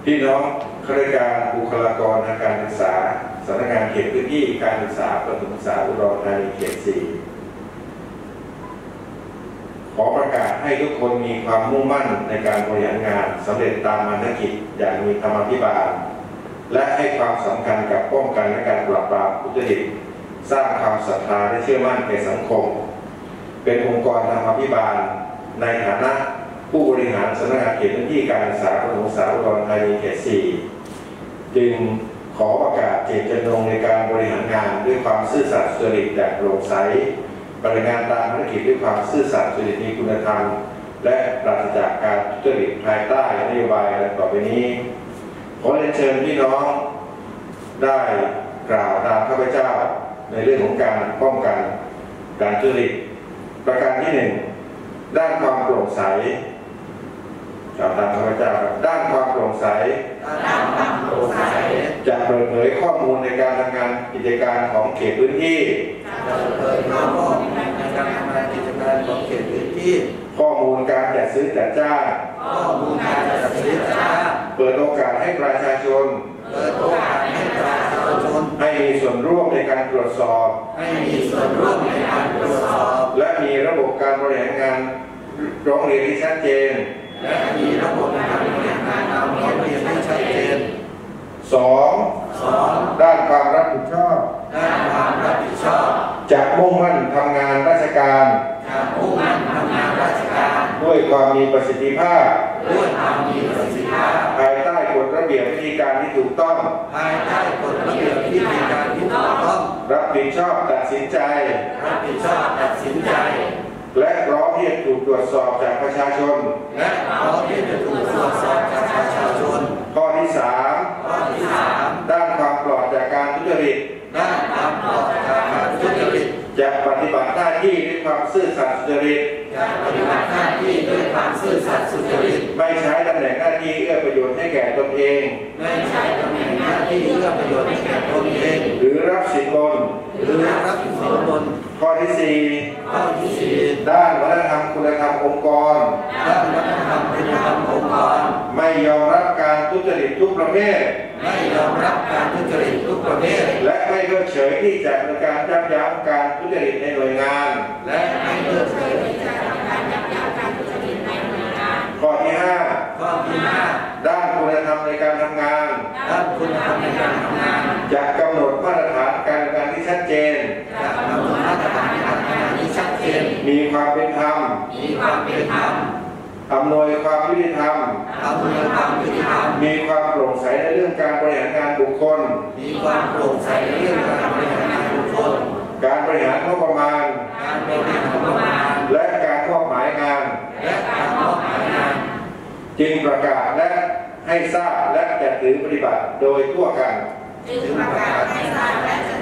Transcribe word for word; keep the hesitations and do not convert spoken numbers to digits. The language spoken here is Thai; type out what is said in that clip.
พี่น้องข้าราชการบุคลากรทางการศึกษาสำนักงานเขตพื้นที่การศึกษาประถมศึกษาอุดรธานีเขตสี่ขอประกาศให้ทุกคนมีความมุ่งมั่นในการบริหารงานสำเร็จตามภารกิจอย่างมีธรรมาภิบาลและให้ความสำคัญกับป้องกันและการปราบปรามทุจริตสร้างความศรัทธาและเชื่อมั่นแก่สังคมเป็นองค์กรธรรมาภิบาลในฐานะผู้บริหารสำนักงานเขตพื้นที่การศึกษาประถมศึกษาอุดรธานีเขตสี่จึงขอประกาศเจตจำนงในการบริหารงานด้วยความซื่อสัตย์สุจริตอย่างโปร่งใสปฏิบัติงานตามภารกิจด้วยความซื่อสัตย์สุจริตมีคุณธรรมและปราศจากการทุจริตภายใต้นโยบายดังต่อไปนี้ขอเรียนเชิญพี่น้องได้กล่าวตามข้าพเจ้าในเรื่องของการป้องกันการทุจริตประการที่หนึ่งด้านความโปร่งใสกล่าวตามข้าพเจ้าด้านความโปร่งใสจะเปิดเผยข้อมูลในการทำงานกิจการของเขตพื้นที่ข้อมูลการจัดซื้อจัดจ้างข้อมูลการจัดซื้อจัดจ้างเปิดโอกาสให้ประชาชนเปิดโอกาสให้ประชาชนให้มีส่วนร่วมในการตรวจสอบให้มีส่วนร่วมในการตรวจสอบและมีระบบการบริหารงานร้องเรียนที่ชัดเจนและมีระบบการบริหารงานร้องเรียนที่ชัดเจนสองด้านความรับผิดชอบด้านความรับผิดชอบจะมุ่งมั่นทำงานราชการจะมุ่งมั่นทำงานราชการด้วยความมีประสิทธิภาพด้วยความมีประสิทธิภาพภายใต้กฎระเบียบวิธีการที่ถูกต้องภายใต้กฎระเบียบวิธีการที่ถูกต้องรับผิดชอบตัดสินใจรับผิดชอบตัดสินใจและพร้อมที่จะถูกตรวจสอบจากประชาชนและพร้อมที่จะถูกตรวจสอบจากประชาชนข้อที่สามข้อที่สามด้านความปลอดจากการทุจริตด้านความปลอดจากการทุจริตจะปฏิบัติหน้าที่ด้วยความซื่อสัตย์สุจริตจะปฏิบัติหน้าที่ด้วยความซื่อสัตย์สุจริตไม่ใช้ตำแหน่งหน้าที่เอื้อประโยชน์ให้แก่ตนเองไม่ใช้ตำแหน่งหน้าที่เอื้อประโยชน์ให้แก่ตนเองหรือรับสินบนหรือรับสินบนข้อที่สี่ข้อที่สี่ด้านวัฒนธรรมคุณธรรมองค์กรด้านวัฒนธรรมคุณธรรมองค์กรไม่ยอมรับการทุจริตทุกประเภทไม่ยอมรับการทุจริตทุกประเภทและไม่เพิกเฉยที่จะดำเนินการยับยั้งการทุจริตในหน่วยงานและไม่เพิกเฉยที่จะดำเนินการยับยั้งการทุจริตในหน่วยงานข้อที่ห้าข้อที่ห้าด้านคุณธรรมในการทำงานด้านคุณธรรมในการทำงานจะกำหนดมาตรฐานการทำงานที่ชัดเจนจะกำหนดมาตรฐานการทำงานที่ชัดเจนมีความเป็นธรรมมีความเป็นธรรมอำนวยความยุติธรรมอำนวยความยุติธรรมมีความโปร่งใสในเรื่องการบริหารงานบุคคลมีความโปร่งใสในเรื่องการบริหารงานบุคคลการบริหารงบประมาณการบริหารงบประมาณและการมอบหมายงานและการมอบหมายงานจึงประกาศและให้ทราบและจะถือปฏิบัติโดยทั่วกันจึงประกาศให้ทราบและจะ